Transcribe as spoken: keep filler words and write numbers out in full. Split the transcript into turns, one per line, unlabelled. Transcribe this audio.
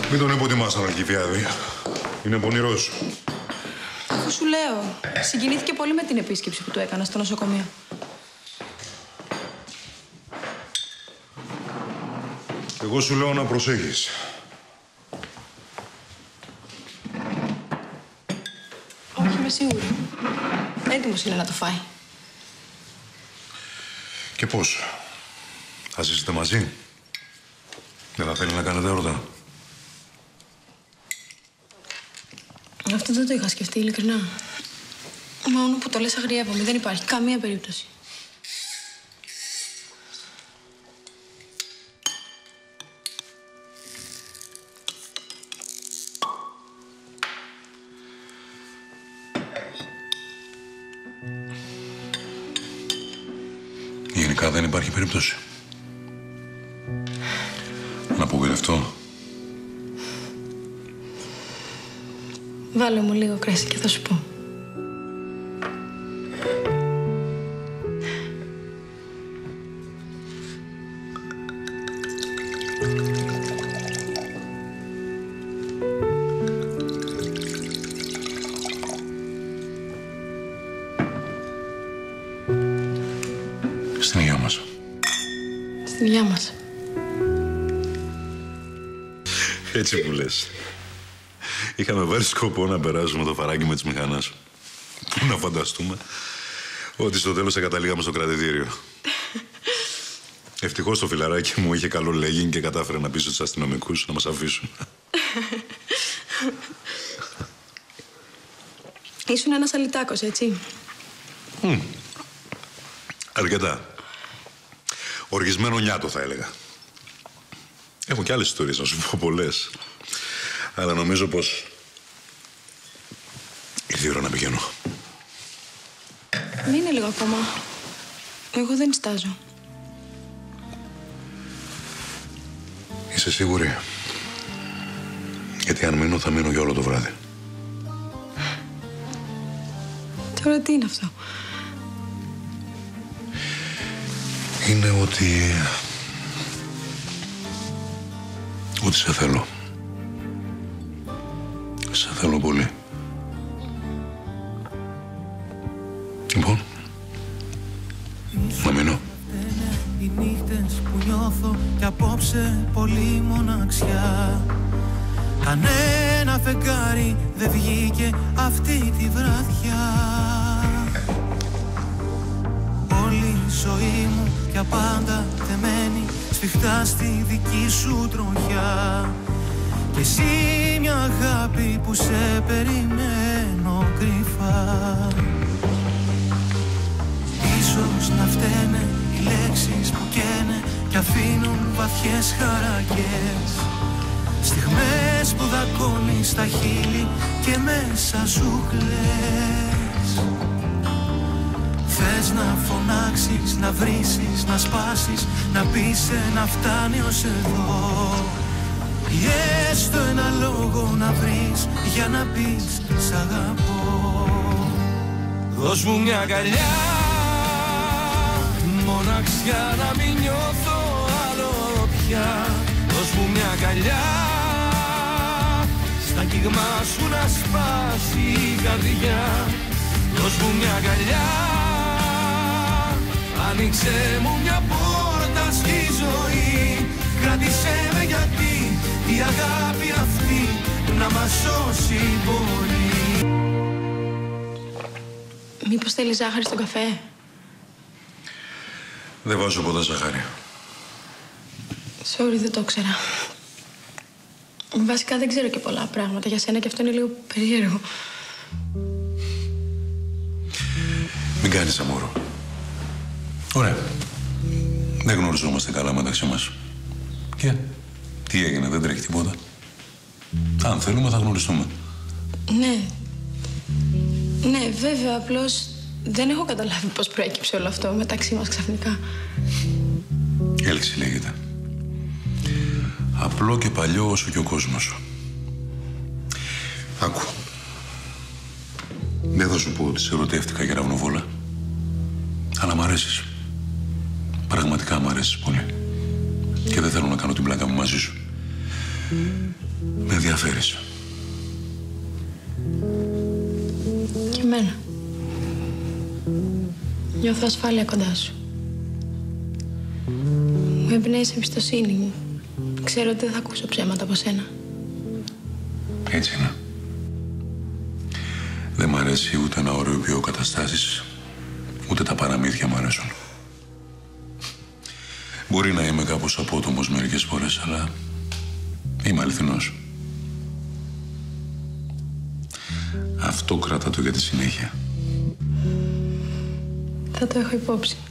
Μην τον υποτιμάς, Αλκιβιάδη. Είναι πονηρός.
Αφού σου λέω, συγκινήθηκε πολύ με την επίσκεψη που του έκανα στο νοσοκομείο.
Εγώ σου λέω να προσέχεις.
Όχι, είμαι σίγουρη. Έτοιμος είναι να το φάει.
Και πώς? Θα ζήσετε μαζί? Δεν θα θέλει να κάνετε έρωτα?
Αυτό δεν το είχα σκεφτεί, ειλικρινά. Μόνο που το λες αγριεύομαι. Δεν υπάρχει καμία περίπτωση.
Γενικά δεν υπάρχει περίπτωση. Να απογοητευτώ.
Βάλε μου λίγο κρέσι και θα σου πω.
Στην υγεία μας.
Στην υγεία μας.
Έτσι που λες. Είχαμε βάλει σκοπό να περάσουμε το φαράγγι με τις μηχανές. Πού να φανταστούμε ότι στο τέλος θα καταλήγαμε στο κρατητήριο. Ευτυχώς το φιλαράκι μου είχε καλό λέγειν και κατάφερε να πείσει τους αστυνομικούς να μας αφήσουν.
Ήσουν ένας αλυτάκος, έτσι.
Mm. Αρκετά. Οργισμένο νιάτο, θα έλεγα. Έχω κι άλλες ιστορίες, να σου πω πολλές. Αλλά νομίζω πως ήρθε η ώρα να πηγαίνω.
Μείνε λίγο ακόμα. Εγώ δεν στάζω.
Είσαι σίγουρη? Γιατί αν μείνω, θα μείνω για όλο το βράδυ.
Τώρα τι είναι αυτό?
Είναι ότι... ότι σε θέλω. Σε θέλω πολύ. Λοιπόν, να μείνω.
Οι νύχτες που νιώθω κι απόψε πολύ μοναξιά. Κανένα φεγγάρι δεν βγήκε αυτή τη βραδιά. Όλη η ζωή μου κι απάντα δεμένη σφιχτά στη δική σου τροχιά. Και εσύ μια αγάπη που σε περιμένω κρυφά. Ίσως να φταίνε οι λέξεις που καίνε κι αφήνουν βαθιές χαρακές. Στιγμές που δακώνεις τα χείλη και μέσα σου κλαις. Θες να φωνάξεις, να βρήσεις, να σπάσεις, να πεις να φτάνει ως εδώ. Ή έστω ένα λόγο να βρεις για να πεις σ' αγαπώ. Δώσ' μου μια αγκαλιά, μοναξιά να μην νιώθω άλλο πια. Δώσ' μου μια αγκαλιά, στα κύγμα σου να σπάσει η καρδιά. Δώσ' μου μια αγκαλιά, άνοιξε μου μια πόρτα στη ζωή. Κράτησέ με γιατί η αγάπη αυτή να μας σώσει μπορεί.
Μήπως θέλεις ζάχαρη στον καφέ?
Δεν βάζω ποτέ ζάχαρη.
Sorry, δεν το ήξερα. Βασικά δεν ξέρω και πολλά πράγματα για σένα και αυτό είναι λίγο περίεργο.
Μην κάνεις αμόρο. Ωραία. Δεν γνωριζόμαστε καλά μεταξύ μας. Και τι έγινε, δεν τρέχει τίποτα. Αν θέλουμε θα γνωριστούμε.
Ναι. Ναι, βέβαια, απλώς δεν έχω καταλάβει πώς προέκυψε όλο αυτό μεταξύ μας ξαφνικά.
Έλξη λέγεται. Απλό και παλιό όσο και ο κόσμος. Άκου. Δεν θα σου πω ότι σε ερωτεύτηκα για ραυνοβόλα. Αλλά μ' αρέσεις. Πραγματικά μ' αρέσεις πολύ. Και δεν θέλω να κάνω την πλάκα μου μαζί σου. Με ενδιαφέρεις.
Και εμένα. Νιώθω ασφάλεια κοντά σου. Μου εμπνέεις εμπιστοσύνη μου. Ξέρω ότι δεν θα ακούσω ψέματα από σένα.
Έτσι είναι. Δεν μ' αρέσει ούτε να ωρεοποιώ καταστάσεις, ούτε τα παραμύθια μου αρέσουν. Μπορεί να είμαι κάπως απότομος μερικές φορές, αλλά είμαι αληθινός. Αυτό κράτα το για τη συνέχεια.
Θα το έχω υπόψη.